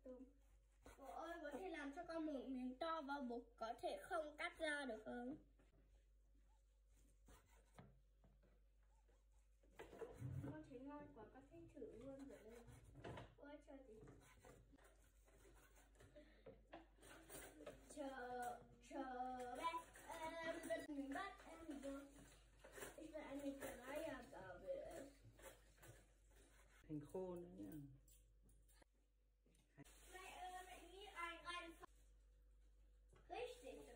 tôm. Bố ơi, có thể làm cho con một miếng to và bố có thể không cắt ra được không? Con thấy ngon quá, con thích thử luôn rồi đây. Ôi chờ tí. Chờ bé, mình bắt em vô. Ich will eine Dreiergabel. Hành khô nữa nhá. Mẹ ơi, mẹ nghĩ anh richtig.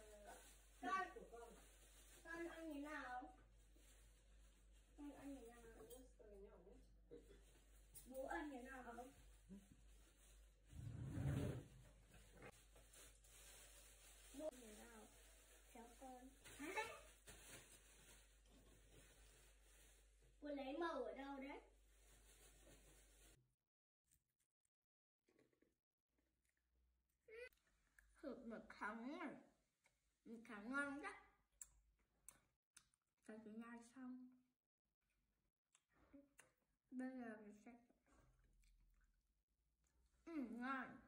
Con ăn như nào? Con ăn như nào? Bố ăn như nào? Bố như nào? Cháu con. Bố lấy màu ở đâu đấy? Thịt mực khẳng này, mực khẳng ngon đó. Tại chị nhai xong. Bây giờ mình sẽ ngon.